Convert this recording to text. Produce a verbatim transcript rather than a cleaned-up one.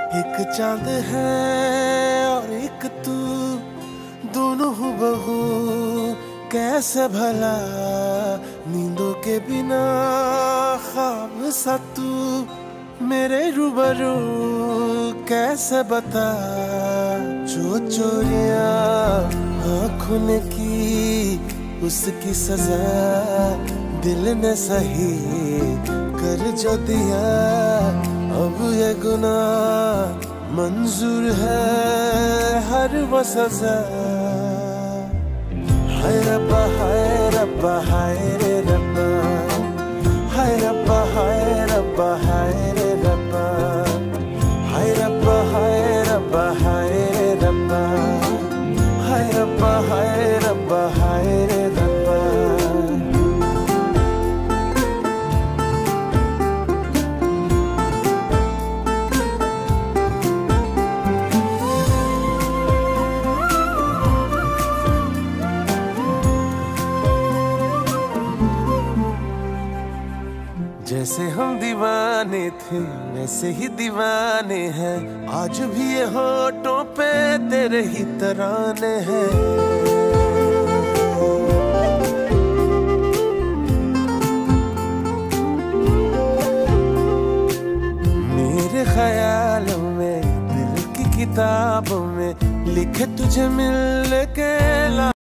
एक चांद है और एक तू, दोनों हूबहू कैसे भला, नींदों के बिना ख्वाब सा तू मेरे रूबरू कैसे बता। जो चोरियां आँखों ने की उसकी सजा दिल ने सही कर जो दिया, अब ये गुनाह मंजूर है हर वो सजा। हाय रब्बा हाय रब्बा हाय रे रब्बा, हाय रब्बा हाय रब्बा हाय रे रब्बा, हाय रब्बा हाय रब्बा हाय रे रब्बा, हाय रब्बा हाय रब्बा हाय रे रब्बा। जैसे हम दीवाने थे वैसे ही दीवाने हैं, आज भी ये होठों पे तेरे ही तराने हैं। मेरे ख्यालों में दिल की किताबों में लिखे तुझे मिलने के